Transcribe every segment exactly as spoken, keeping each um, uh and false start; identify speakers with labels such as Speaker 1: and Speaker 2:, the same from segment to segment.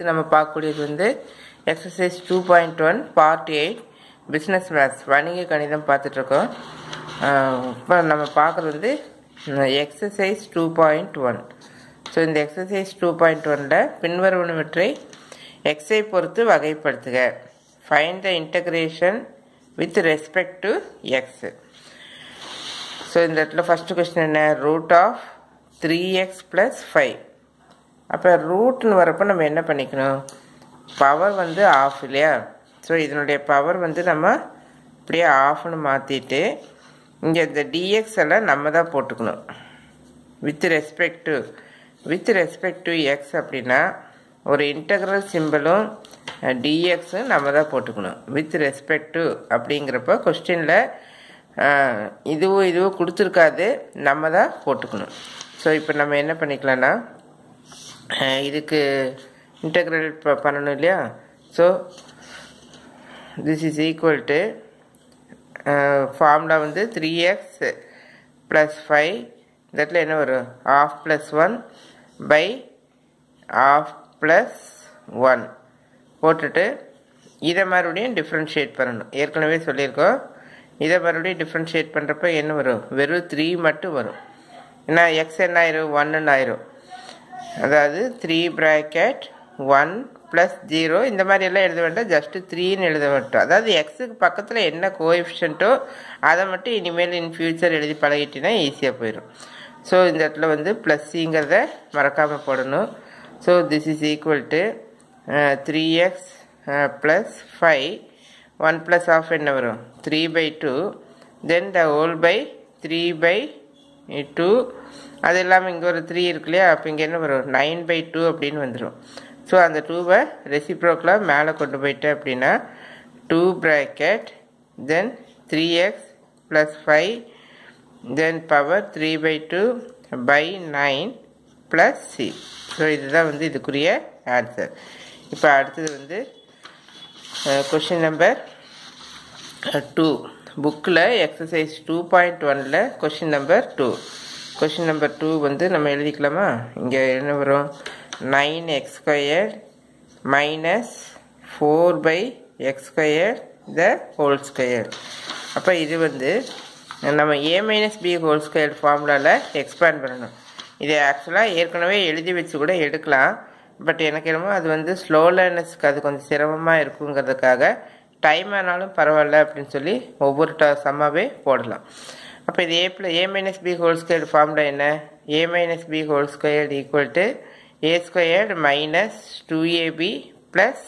Speaker 1: அடுத்து நம்ம பார்க்கக்கூடியது வந்து exercise two point one part eight business maths வணிக கணிதம் பார்த்துட்ருக்கோம். இப்போ நம்ம பார்க்குறது வந்து exercise two point one. So இந்த எக்ஸசைஸ் டூ பாயிண்ட் ஒனில் பின்வருவனவற்றை எக்ஸை பொறுத்து வகைப்படுத்துக. Find the integration with respect to x. So இந்த இடத்துல ஃபஸ்ட்டு கொஸ்டின் என்ன, root of three x plus five. அப்போ ரூட்னு வரப்போ நம்ம என்ன பண்ணிக்கணும், பவர் வந்து ஆஃப் இல்லையா. ஸோ இதனுடைய பவர் வந்து நம்ம இப்படியே ஆஃப்னு மாற்றிட்டு இங்கே இந்த டிஎக்ஸ் எல்லாம் நம்ம தான் போட்டுக்கணும். With respect to with respect to x அப்படின்னா ஒரு இன்டகிரல் சிம்பிளும் டிஎக்ஸும் நம்ம தான் போட்டுக்கணும். வித் ரெஸ்பெக்ட் டு அப்படிங்கிறப்ப கொஸ்டினில் இதுவும் இதுவும் கொடுத்துருக்காது, நம்ம தான் போட்டுக்கணும். ஸோ இப்போ நம்ம என்ன பண்ணிக்கலாம்னா இதுக்கு இன்டகிரல் ப பண்ணணும் இல்லையா. So this is equal to formula வந்து த்ரீ எக்ஸ் ப்ளஸ் ஃபைவ். இந்த இடத்துல என்ன வரும், half plus one by half plus one போட்டுட்டு இதை மறுபடியும் டிஃப்ரென்ஷியேட் பண்ணணும். ஏற்கனவே சொல்லியிருக்கோம், இதை மறுபடியும் டிஃப்ரென்ஷியேட் பண்ணுறப்ப என்ன வரும், வெறும் த்ரீ மட்டும் வரும். ஏன்னா எக்ஸ் என்ன ஆயிரும், ஒன்றுன்னு ஆயிரும். அதாவது three bracket one plus zero இந்த மாதிரி எல்லாம் எழுத வேண்டாம், ஜஸ்ட்டு த்ரீன்னு எழுத வேண்டாம். அதாவது எக்ஸுக்கு பக்கத்தில் என்ன கோஎஃபிஷியன்ட்டோ அதை மட்டும் இனிமேல் இன் ஃபியூச்சர் எழுதி பழகிட்டினா ஈஸியாக போயிடும். ஸோ இந்த இடத்துல வந்து ப்ளஸ் சிங்கிறத மறக்காமல் போடணும். So this is equal to three x plus five. One plus half என்ன வரும், three by two. Then the whole by three by two. அது இல்லாமல் இங்கே ஒரு த்ரீ இருக்கு இல்லையா, அப்போ இங்கே என்ன வரும், நைன் பை டூ அப்படின்னு வந்துடும். ஸோ அந்த டூவை ரெசிப்ரோக்கில் மேலே கொண்டு போயிட்டேன் அப்படின்னா two bracket then three x plus five then power three by two by nine plus C. So இதுதான் வந்து இதுக்குரிய ஆன்சர். இப்போ அடுத்தது வந்து கொஷின் நம்பர் டூ. புக்கில் எக்ஸசைஸ் டூ பாயிண்ட் ஒனில் question number two. Question number two வந்து நம்ம எழுதிக்கலாமா. இங்கே என்ன வரும், nine x square minus four by x square the whole square. அப்போ இது வந்து நம்ம A minus B whole square ஃபார்முலாவில் எக்ஸ்பேண்ட் பண்ணணும். இது ஆக்சுவலாக ஏற்கனவே எழுதி வச்சு கூட எடுக்கலாம், பட் எனக்கு என்னமோ அது வந்து ஸ்லோ லேர்னர்ஸ்க்கு அது கொஞ்சம் சிரமமாக இருக்குங்கிறதுக்காக டைம் ஆனாலும் பரவாயில்ல அப்படின்னு சொல்லி ஒவ்வொரு ட சம்மாவே போடலாம். அப்போ இது A plus A minus B whole square formula என்ன, A minus B whole square equal to A squared minus two AB plus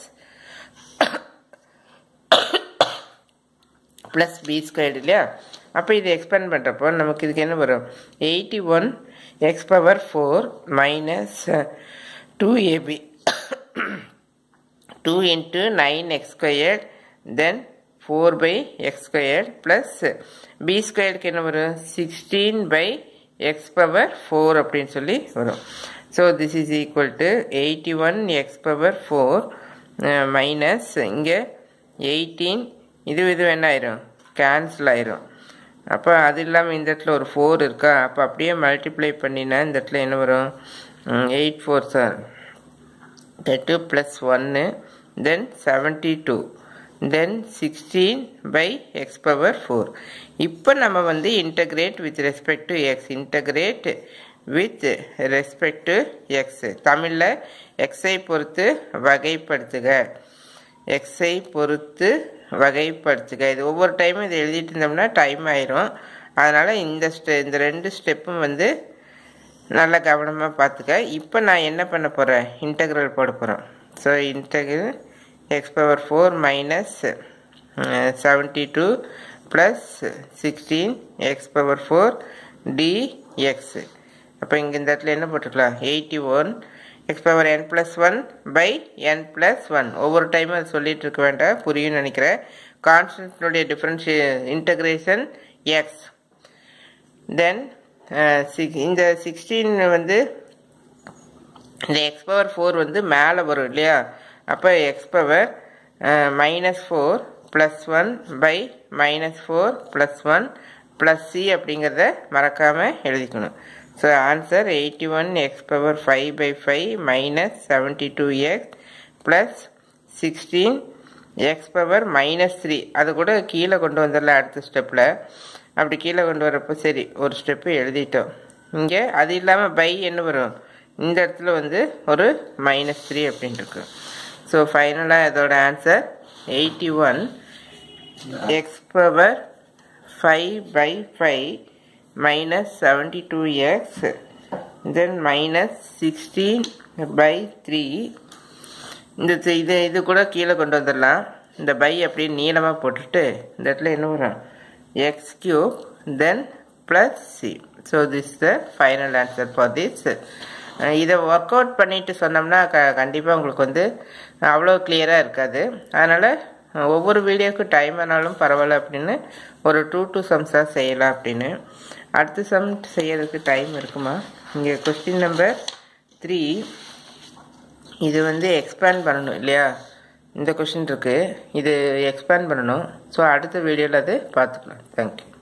Speaker 1: plus B squared இல்லையா. அப்போ இது எக்ஸ்பேண்ட் பண்ணுறப்போ நமக்கு இதுக்கு என்ன வரும், eighty one x power four minus two AB two into nine x squared then four by x squared plus B ஸ்கொயர்டுக்கு என்ன வரும், sixteen by x power four அப்படின்னு சொல்லி வரும். So this is equal to eighty one x power four minus இங்கே eighteen. இது இது என்ன ஆயிரும், கேன்சல் ஆயிரும். அப்போ அது இல்லாமல் இந்த இடத்துல ஒரு ஃபோர் இருக்கா, அப்போ அப்படியே மல்டிப்ளை பண்ணினா இந்த இடத்துல என்ன வரும், eight four sir two plus ஒன்று then seventy two then sixteen by x power four. இப்போ நம்ம வந்து integrate with respect to x. Integrate with respect to x. தமிழில் எக்ஸை பொறுத்து வகைப்படுத்துக, எக்ஸை பொறுத்து வகைப்படுத்துக. இது ஒவ்வொரு டைமும் இதை எழுதிட்டு இருந்தோம்னா டைம் ஆயிரும். அதனால் இந்த ஸ்டெ இந்த ரெண்டு ஸ்டெப்பும் வந்து நல்லா கவனமாக பார்த்துக்க. இப்போ நான் என்ன பண்ண போகிறேன், இன்டகிரல் போட போகிறேன். So integral x power four minus seventy two plus sixteen x power four dx. அப்போ இங்கே இந்த இடத்துல என்ன போட்டுக்கலாம், eighty one x power n plus one by n plus one. ஒவ்வொரு டைமும் அது சொல்லிகிட்டு இருக்க வேண்டாம், புரியும்னு நினைக்கிறேன். கான்ஸ்டன்ட்னுடைய டிஃப்ரென்ஷியே இன்டகிரேஷன் எக்ஸ். தென் சிக் இந்த சிக்ஸ்டீன் வந்து இந்த எக்ஸ் பவர் ஃபோர் வந்து மேலே வரும் இல்லையா. அப்போ x power minus four plus one by minus four plus one plus C அப்படிங்கிறத மறக்காமல் எழுதிக்கணும். So answer eighty-one x power five by five minus seventy-two x plus sixteen x power minus three. அது கூட கீழே கொண்டு வந்துடலாம் அடுத்த ஸ்டெப்பில். அப்படி கீழே கொண்டு வரப்போ சரி ஒரு ஸ்டெப்பு எழுதிட்டோம். இங்கே அது இல்லாமல் பை என்ன வரும், இந்த இடத்துல வந்து ஒரு மைனஸ் த்ரீ அப்படின்ட்டு இருக்கு. ஸோ ஃபைனலாக இதோட answer eighty one x power five by five minus seventy two x then minus sixteen by three. இந்த இது இது கூட கீழே கொண்டு வந்துடலாம். இந்த பை அப்படியே நீளமாக போட்டுட்டு இந்த இடத்துல என்ன வரும், x cube then plus C. So this the final answer for this. இதை ஒர்க் அவுட் பண்ணிட்டு சொன்னோம்னா க கண்டிப்பாக உங்களுக்கு வந்து அவ்வளோ கிளியராக இருக்காது. அதனால் ஒவ்வொரு வீடியோவுக்கு டைம் ஆனாலும் பரவாயில்ல அப்படின்னு ஒரு டூ டூ சம்ஸாக செய்யலாம் அப்படின்னு. அடுத்த சம் செய்யறதுக்கு டைம் இருக்குமா? இங்கே கொஸ்டின் நம்பர் த்ரீ, இது வந்து எக்ஸ்பேண்ட் பண்ணணும் இல்லையா? இந்த கொஸ்டின் இருக்குது, இது எக்ஸ்பேண்ட் பண்ணணும். ஸோ அடுத்த வீடியோவில் அது பார்த்துக்கலாம். தேங்க்யூ.